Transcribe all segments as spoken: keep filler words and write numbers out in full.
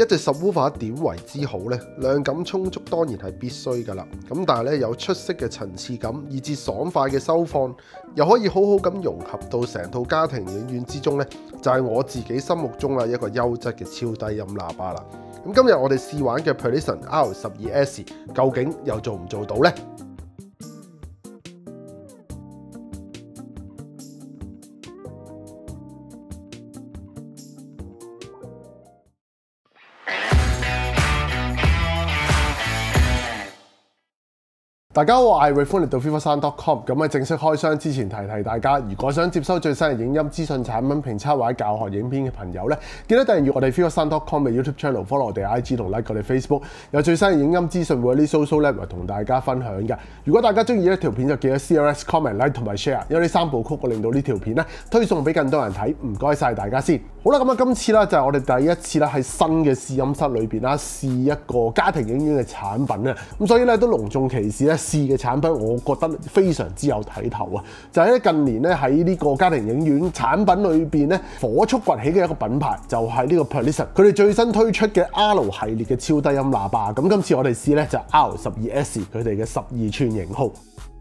一隻 subwoofer 點為之好呢？量感充足當然係必須㗎啦。咁但係咧有出色嘅層次感，以至爽快嘅收放，又可以好好咁融合到成套家庭影院之中呢，就係、是、我自己心目中啦一個優質嘅超低音喇叭啦。咁今日我哋試玩嘅 Perlison R 十二 S 究竟又做唔做到呢？大家好，我係 Ray，歡迎嚟到 Vivo Sound dot com。咁喺正式開箱之前，提提大家，如果想接收最新嘅影音資訊、產品評測或者教學影片嘅朋友咧，記得訂閱我哋 Vivo Sound dot com 嘅 YouTube channel，follow 我哋 I G 同 like 我哋 Facebook， 有最新嘅影音資訊會喺啲 social network 同大家分享嘅。如果大家中意呢條片，就記得 C L S comment like 同埋 share， 因為呢三部曲會令到呢條片咧推送俾更多人睇。唔該晒大家先。好啦，咁啊，今次咧就係我哋第一次啦喺新嘅試音室裏邊啦試一個家庭影院嘅產品啊。咁所以咧都隆重其事咧試嘅產品。我覺得非常之有睇頭啊！就係咧近年咧喺呢個家庭影院產品裏邊咧火速崛起嘅一個品牌，就係呢個 Perlison。佢哋最新推出嘅 R 系列嘅超低音喇叭。咁今次我哋試咧就係 R 十二 S 佢哋嘅十二寸型號。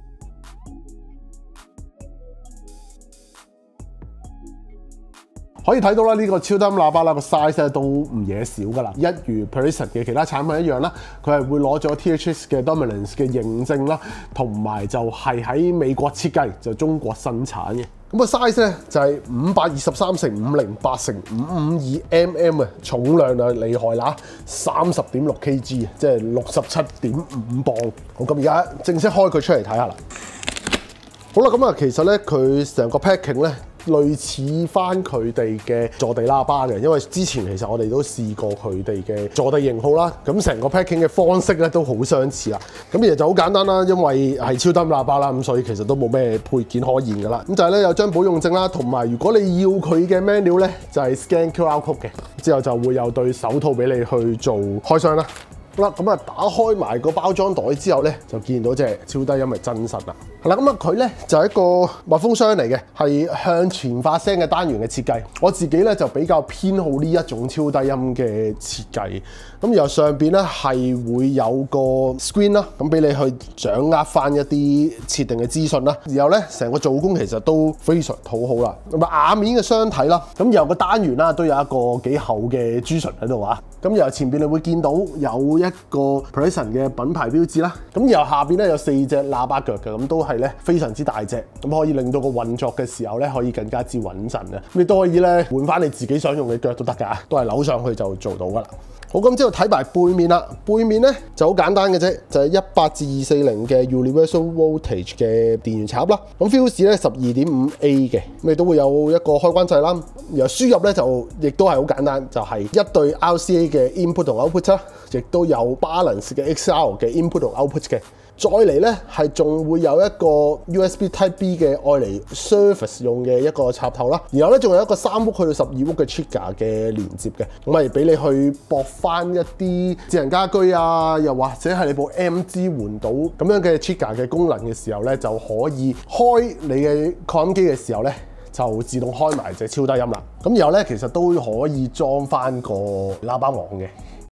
可以睇到啦，呢個超低音喇叭啦個 size 咧都唔嘢少噶啦，一如 Perlison 嘅其他產品一樣啦，佢係會攞咗 T H X 嘅 Dominance 嘅認證啦，同埋就係喺美國設計，就中國生產嘅。咁個 size 咧就係五百二十三乘五零八乘五五二 mm 啊，重量啊厲害啦，三十點六 kg 即係六十七點五磅。好，咁而家正式開佢出嚟睇下啦。好啦，咁啊，其實咧佢成個 packing 咧，類似翻佢哋嘅坐地喇叭嘅，因為之前其實我哋都試過佢哋嘅坐地型號啦，咁成個 packing 嘅方式咧都好相似啦。咁其實就好簡單啦，因為係超低音喇叭啦，咁所以其實都冇咩配件可言噶啦。咁就係咧有張保用證啦，同埋如果你要佢嘅 menu 咧，就係 scan Q R code 嘅，之後就會有對手套俾你去做開箱啦。好啦，咁啊打開埋個包裝袋之後咧，就見到隻超低音嘅真實啦。係啦，咁啊佢咧就係一個密封箱嚟嘅，係向前發聲嘅單元嘅設計。我自己咧就比較偏好呢一種超低音嘅設計。咁然後上邊咧係會有個 screen 啦，咁俾你去掌握翻一啲設定嘅資訊啦。然後咧成個做工其實都非常討好啦。咁啊瓦面嘅箱體啦，咁然後個單元啦都有一個幾厚嘅珠唇喺度啊。咁然後前邊你會見到有一個 Perlison 嘅品牌標誌啦。咁然後下邊咧有四隻喇叭腳嘅，咁都係咧非常之大隻，咁可以令到個運作嘅時候咧可以更加之穩陣嘅。咁你都可以咧換翻你自己想用嘅腳都得㗎，都係扭上去就做到㗎啦。好，咁之後睇埋背面啦，背面咧就好簡單嘅啫，就係一百至二四零嘅 Universal Voltage 嘅電源插啦。咁 fuse 咧十二點五 A 嘅，咁你都會有一個開關掣啦。然後輸入咧就亦都係好簡單，就係、是、一對 R C A 嘅 input 同 output 啦，亦都有 balance 嘅 X L 嘅 input 同 output 嘅。再嚟咧係仲會有一個 U S B Type B 嘅愛嚟 Surface 用嘅一個插頭啦，然後咧仲有一個三伏去到十二伏嘅 trigger 嘅連接嘅，咁係俾你去駁翻一啲智能家居啊，又或者係你部 M 支援到咁樣嘅 trigger 嘅功能嘅時候咧，就可以開你嘅擴音機嘅時候咧，就自動開埋隻超低音啦。咁然後咧其實都可以裝翻個喇叭網嘅。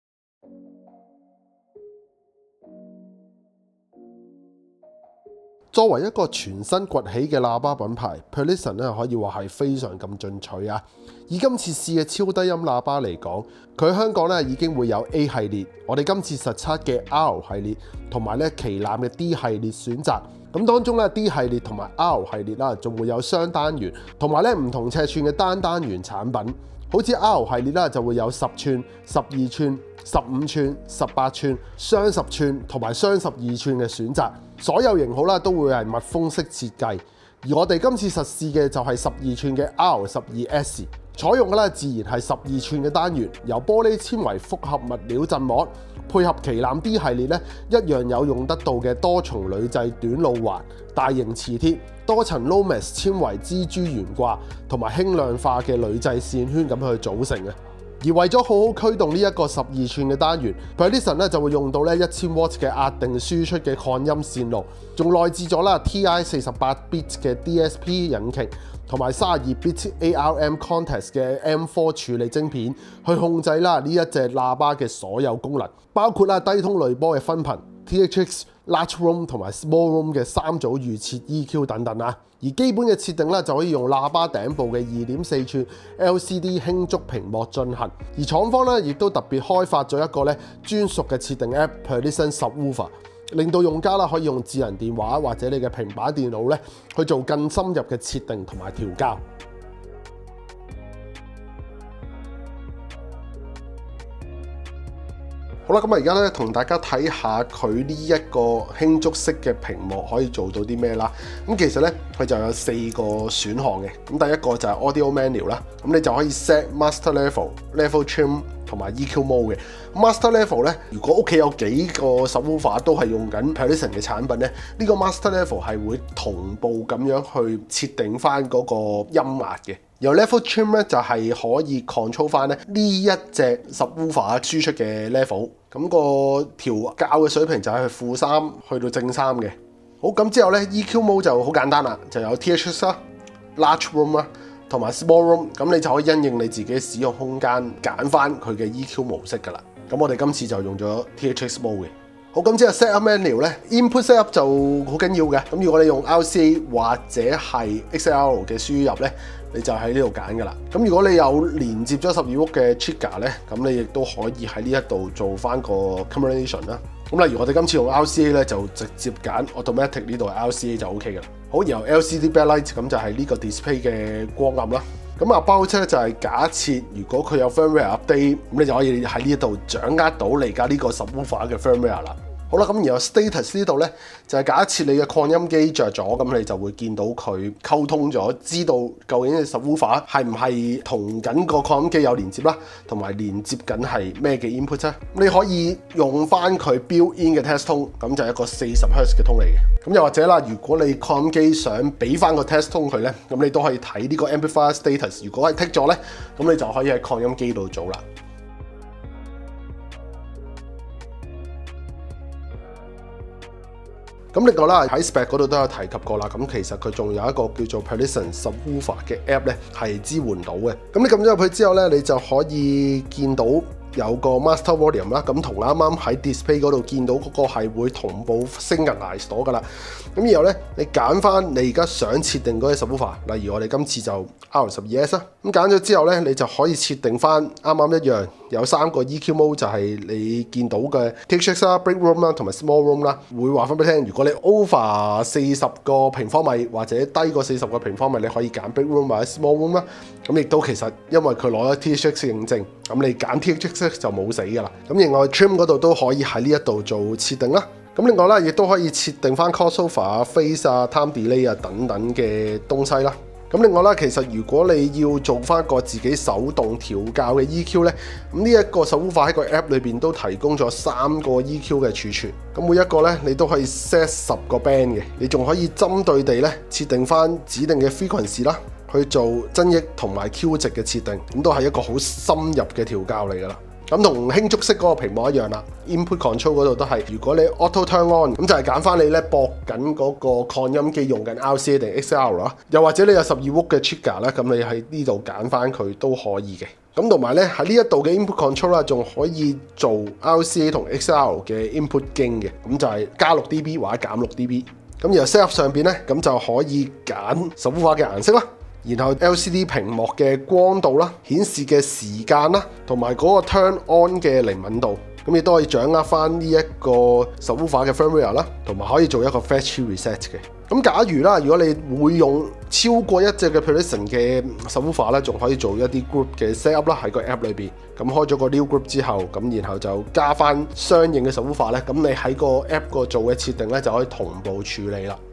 作為一個全新崛起嘅喇叭品牌 ，Perlison 咧可以話係非常咁進取啊！以今次試嘅超低音喇叭嚟講，佢喺香港咧已經會有 A 系列，我哋今次實測嘅 R 系列，同埋咧旗艦嘅 D 系列選擇。咁當中咧 D 系列同埋 R 系列啦，仲會有雙單元，同埋咧唔同尺寸嘅單單元產品。好似 R 系列啦，就會有十寸、十二寸、十五寸、十八寸、雙十寸同埋雙十二寸嘅選擇。所有型號啦都會係密封式設計，而我哋今次實試嘅就係十二寸嘅 R 十二 S， 採用嘅咧自然係十二寸嘅單元，由玻璃纖維複合物料振膜，配合旗艦 D 系列咧一樣有用得到嘅多重鋁製短路環、大型磁鐵、多層 Lomex 纖維蜘蛛懸掛同埋輕量化嘅鋁製線圈咁去組成嘅。而為咗好好驅動呢一個十二寸嘅單元 ，Perlison 咧就會用到咧一千瓦嘅壓定輸出嘅擴音線路，仲內置咗啦 T I 四十八 bit 嘅 D S P 引擎，同同埋三十二 bit A R M Cortex 嘅 M 四 處理晶片去控制啦呢一隻喇叭嘅所有功能，包括啦低通濾波嘅分頻、T H X、Large Room 同埋 Small Room 嘅三組預設 E Q 等等啊。而基本嘅設定咧就可以用喇叭頂部嘅二點四寸 L C D 輕觸屏幕進行。而廠方咧亦都特別開發咗一個咧專屬嘅設定 App Perlison Subwoofer， 令到用家啦可以用智能電話或者你嘅平板電腦咧去做更深入嘅設定同埋調校。好啦，咁啊而家咧同大家睇下佢呢一個輕觸式嘅屏幕可以做到啲咩啦。咁其實咧佢就有四個選項嘅。咁第一個就係 Audio Menu 啦，咁你就可以 set Master Level、Level Trim 同埋 E Q Mode 嘅。Master Level 咧，如果屋企有幾個 Subwoofer 都係用緊 Perlison 嘅產品咧，呢、這個 Master Level 係會同步咁樣去設定翻嗰個音壓嘅。由 Level Trim 咧就係可以 control 翻咧呢一隻 Subwoofer 輸出嘅 level， 咁個調校嘅水平就係負三去到正三嘅。好，咁之後咧 E Q Mode 就好簡單啦，就有 T H X 啦、Large Room 啦同埋 Small Room， 咁你就可以因應你自己使用空間揀翻佢嘅 E Q 模式噶啦。咁我哋今次就用咗 T H X Mode 嘅。好，咁之後 set up menu 咧 ，input set up 就好緊要嘅。咁如果你用 R C A 或者係 X L R 嘅輸入咧，你就喺呢度揀噶啦。咁如果你有連接咗十二伏嘅 trigger 咧，咁你亦都可以喺呢一度做翻個 combination 啦。咁例如我哋今次用 R C A 咧，就直接揀 automatic 呢度 R C A 就 OK 嘅。好，然後 L C D backlight 咁就係呢個 display 嘅光暗啦。咁啊包車就係假設如果佢有 firmware update，咁你就可以喺呢一度掌握到你而家呢個 subwoofer 嘅 firmware 啦。好啦，咁然後 status 呢度咧就係、是、假設你嘅擴音機着咗，咁你就會見到佢溝通咗，知道究竟嘅 subwoofer 係唔係同緊個擴音機有連接啦，同埋連接緊係咩嘅 input 咧？你可以用翻佢 built-in 嘅 test tone， 咁就係一個四十赫茲嘅通嚟嘅。咁又或者啦，如果你擴音機想俾翻個 test tone 佢咧，咁你都可以睇呢個 amplifier status。如果係剔咗咧，咁你就可以喺擴音機度做啦。咁另外啦，喺 spec 嗰度都有提及過啦。咁其實佢仲有一個叫做 Perlison Subwoofer 嘅 app 咧，係支援到嘅。咁你撳咗入去之後咧，你就可以見到有個 Master Volume 啦。咁同啱啱喺 display 嗰度見到嗰個係會同步 synchronize 咗噶啦。咁然後咧，你揀翻你而家想設定嗰隻 Subwoofer，例如我哋今次就 R 十二 S 啦。咁揀咗之後咧，你就可以設定翻啱啱一樣。有三個 E Q mode 就係你見到嘅 T H X 啦、Big Room 啦同埋 Small Room 啦，會話翻俾你聽。如果你 over 四十個平方米或者低過四十個平方米，你可以揀 Big Room 或者 Small Room 啦。咁亦都其實因為佢攞咗 T H X 認證，咁你揀 T H X 就冇死㗎啦。咁另外 Trim 嗰度都可以喺呢一度做設定啦。咁另外咧，亦都可以設定翻 crossover 啊、phase 啊、time delay 啊等等嘅東西啦。咁另外啦，其實如果你要做翻個自己手動調校嘅 E Q 咧，咁呢一個 Subwoofer喺個 App 裏邊都提供咗三個 E Q 嘅儲存。咁每一個咧，你都可以 set 十個 band 嘅，你仲可以針對地咧設定翻指定嘅 frequency 啦，去做增益同埋 Q 值嘅設定。咁都係一個好深入嘅調校嚟㗎啦。咁同輕觸式嗰個屏幕一樣啦 ，input control 嗰度都係，如果你 auto turn on， 咁就係揀翻你咧駁緊嗰個擴音機用緊 R C A 定 X L R 啦，又或者你有十二伏嘅 trigger 咧，咁你喺呢度揀翻佢都可以嘅。咁同埋咧喺呢一度嘅 input control 啦，仲可以做 R C A 同 X L R 嘅 input gain 嘅，咁就係加六 D B 或者減六 D B。咁然後 set up 上邊咧，咁就可以揀 subwoofer 嘅顏色啦。然後 L C D 屏幕嘅光度啦、顯示嘅時間啦，同埋嗰個 turn on 嘅靈敏度，咁亦都可以掌握翻呢一個 subwoofer 嘅 firmware 啦，同埋可以做一個 factory reset 嘅。咁假如啦，如果你會用超過一隻嘅 Perlison 嘅 subwoofer 咧，仲可以做一啲 group 嘅 set up 啦，喺個 app 裏邊。咁開咗個 new group 之後，咁然後就加翻相應嘅 subwoofer 咧，咁你喺個 app 個做嘅設定咧就可以同步處理啦。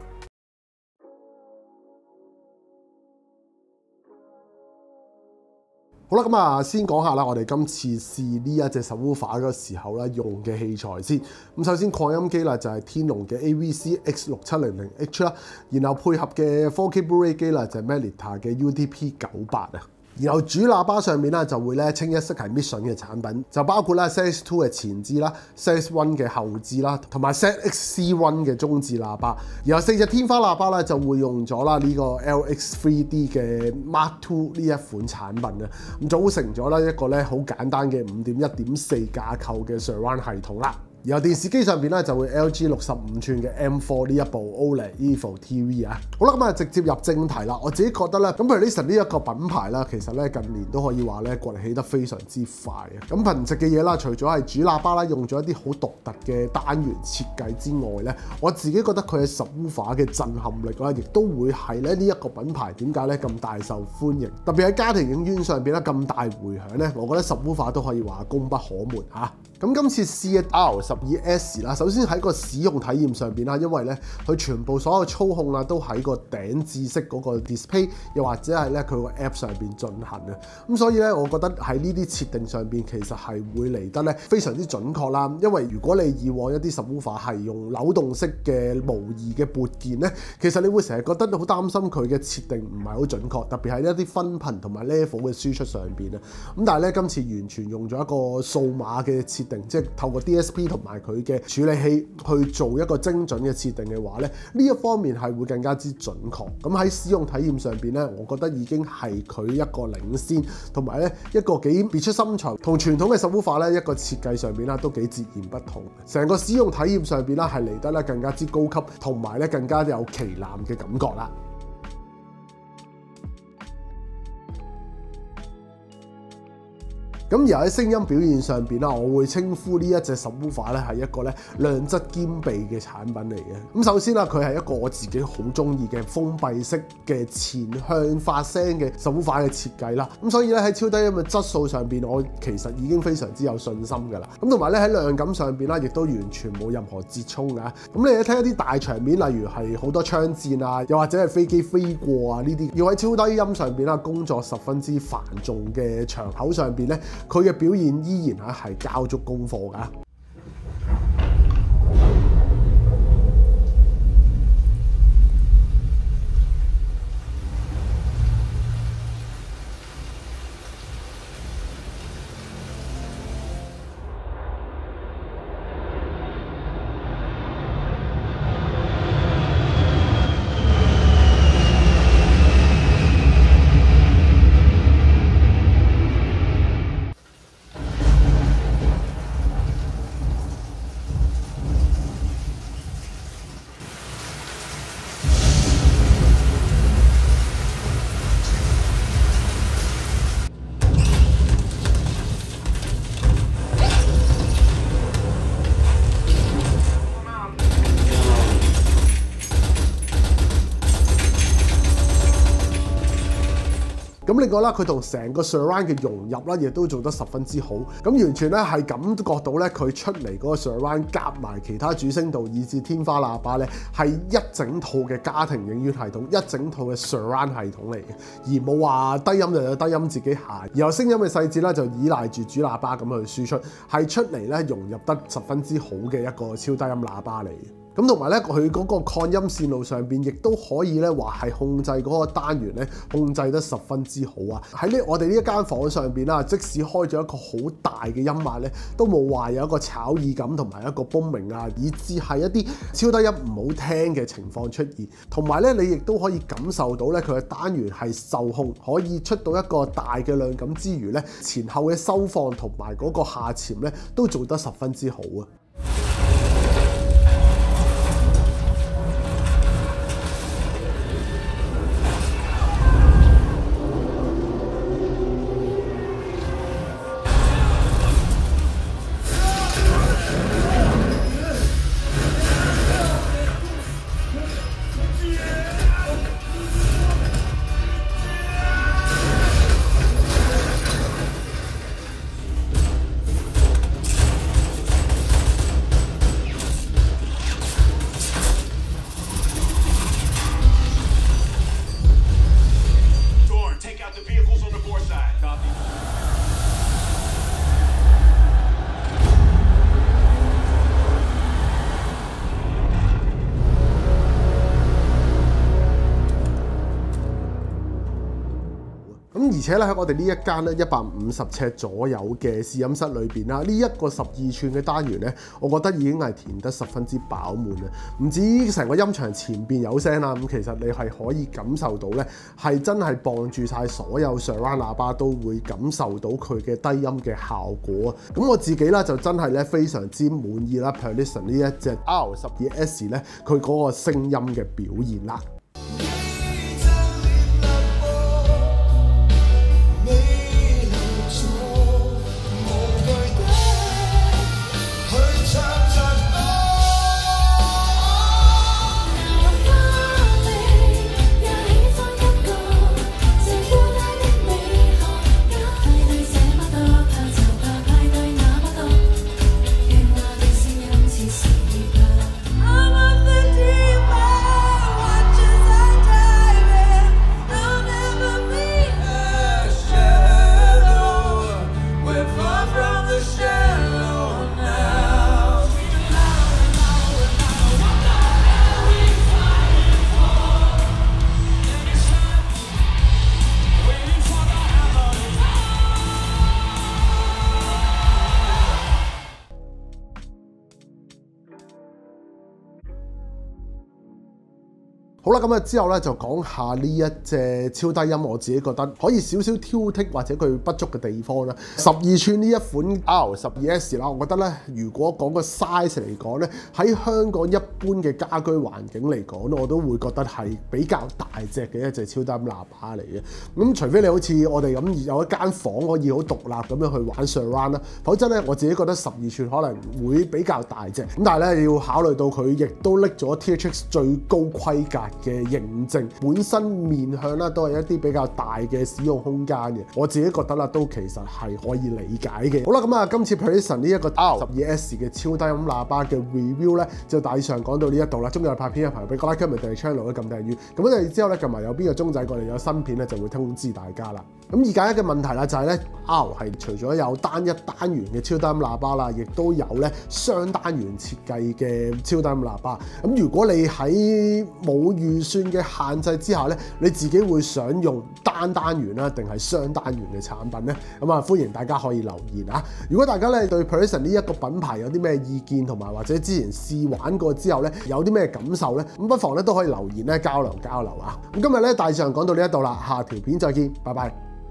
好啦，咁啊，先講下啦，我哋今次試呢一隻 Subwoofer 嗰時候咧用嘅器材先。咁首先擴音機啦，就係天龍嘅 A V C X 六七零零 H 啦，然後配合嘅 four K Blu-ray 機啦，就係 Melitta 嘅 U D P 九八啊。 然後主喇叭上面咧就會咧清一色係 Mission 嘅產品，就包括咧 Z X 二嘅前置啦、Z X 一嘅後置啦，同埋 Z X C 一嘅中置喇叭。然後四隻天花喇叭咧就會用咗啦呢個 L X 三 D 嘅 Mark 二呢一款產品啊，咁組成咗咧一個咧好簡單嘅五點一點四架構嘅 Surround 系統啦。然後電視機上邊咧就會 L G 六十五寸嘅 M 四 呢一部 O L E D Evo T V 啊。好啦，咁啊直接入正題啦。我自己覺得咧，咁 Purlisten 呢一個品牌啦，其實咧近年都可以話咧崛起得非常之快啊。咁憑藉嘅嘢啦，除咗係主喇叭啦，用咗一啲好獨特嘅單元設計之外咧，我自己覺得佢嘅 Subwoofer 嘅震撼力啦，亦都會係咧呢一個品牌點解咧咁大受歡迎。特別喺家庭影院上邊咧咁大迴響咧，我覺得 Subwoofer 都可以話功不可沒嚇。咁今次 C R 十二 S 啦，首先喺個使用體驗上邊啦，因為咧佢全部所有操控啊都喺個頂置式嗰個 display， 又或者係咧佢個 app 上邊進行嘅，咁所以咧我覺得喺呢啲設定上邊其實係會嚟得咧非常之準確啦。因為如果你以往一啲 subwoofer 係用扭動式嘅模擬嘅撥鍵咧，其實你會成日覺得好擔心佢嘅設定唔係好準確，特別係一啲分頻同埋 level 嘅輸出上邊啊。咁但係咧今次完全用咗一個數碼嘅設定，即係透過 D S P 同埋佢嘅處理器去做一個精準嘅設定嘅話咧，呢一方面係會更加之準確。咁喺使用體驗上邊咧，我覺得已經係佢一個領先，同埋咧一個幾別出心裁，同傳統嘅 subwoofer 咧一個設計上邊啦都幾截然不同。成個使用體驗上邊啦係嚟得咧更加之高級，同埋咧更加有旗艦嘅感覺啦。咁而喺聲音表現上邊啦，我會稱呼呢一隻 subwoofer 咧係一個咧量質兼備嘅產品嚟嘅。咁首先啦，佢係一個我自己好中意嘅封閉式嘅前向發聲嘅 subwoofer 嘅設計啦。咁所以咧喺超低音嘅質素上邊，我其實已經非常之有信心㗎啦。咁同埋咧喺量感上邊啦，亦都完全冇任何折衷㗎。咁你一聽一啲大場面，例如係好多槍戰啊，又或者係飛機飛過啊呢啲，要喺超低音上邊啦工作十分之繁重嘅場口上邊咧，佢嘅表現依然係交足功課㗎。咁另外啦，佢同成個 surround 嘅融入啦，亦都做得十分之好。咁完全咧係感覺到咧，佢出嚟嗰個 surround 夾埋其他主聲道以至天花喇叭咧，係一整套嘅家庭影院系統，一整套嘅 surround 系統嚟嘅，而冇話低音就有低音自己下。然後聲音嘅細節咧就依賴住主喇叭咁去輸出，係出嚟咧融入得十分之好嘅一個超低音喇叭嚟嘅。咁同埋咧，佢嗰個擴音線路上邊，亦都可以咧話係控制嗰個單元咧，控制得十分之好啊！喺呢我哋呢一間房上邊啦，即使開咗一個好大嘅音壓咧，都冇話有一個炒耳感同埋一個崩鳴啊，以至係一啲超低音唔好聽嘅情況出現。同埋咧，你亦都可以感受到咧，佢嘅單元係受控，可以出到一個大嘅量感之餘咧，前後嘅收放同埋嗰個下潛咧，都做得十分之好啊！ 且咧喺我哋呢一間咧一百五十尺左右嘅試音室裏邊啦，呢、這、一個十二寸嘅單元咧，我覺得已經係填得十分之飽滿啦。唔止成個音場前邊有聲啦，咁其實你係可以感受到咧，係真係傍住晒所有 surround 喇叭都會感受到佢嘅低音嘅效果。咁我自己咧就真係咧非常之滿意啦 Perlison 呢一隻 R 十二 S 咧，佢嗰個聲音嘅表現啦。好啦，咁啊之後咧就講下呢一隻超低音，我自己覺得可以少少挑剔或者佢不足嘅地方啦。十二寸呢一款 R 十二 S 啦，我覺得咧，如果講個 size 嚟講咧，喺香港一般嘅家居環境嚟講，我都會覺得係比較大隻嘅一隻超低音喇叭嚟嘅。咁除非你好似我哋咁有一間房可以好獨立咁樣去玩 surround 啦，否則咧我自己覺得十二寸可能會比較大隻。咁但係咧要考慮到佢亦都拎咗 T H X 最高規格嘅認證，本身面向啦都係一啲比較大嘅使用空間嘅，我自己覺得啦都其實係可以理解嘅。好啦，咁啊今次 Perlison 呢一個 R 十二 S 嘅超低音喇叭嘅 review 咧，就大致上講到呢一度啦。中意我拍片嘅朋友俾個 like、comment、訂閱 channel 咧，撳訂閱。咁我哋之後咧撳埋有邊個鐘仔過嚟有新片咧，就會通知大家啦。咁而家一個問題啦，就係咧 R 係除咗有單一單元嘅超低音喇叭啦，亦都有咧雙單元設計嘅超低音喇叭。咁如果你喺冇預算嘅限制之下咧，你自己會想用單單元啦，定係雙單元嘅產品咧？咁啊，歡迎大家可以留言啊！如果大家咧對 Perlison 呢一個品牌有啲咩意見，同埋或者之前試玩過之後咧有啲咩感受咧，咁不妨咧都可以留言咧交流交流啊！咁今日咧大致上講到呢一度啦，下條片再見，拜拜。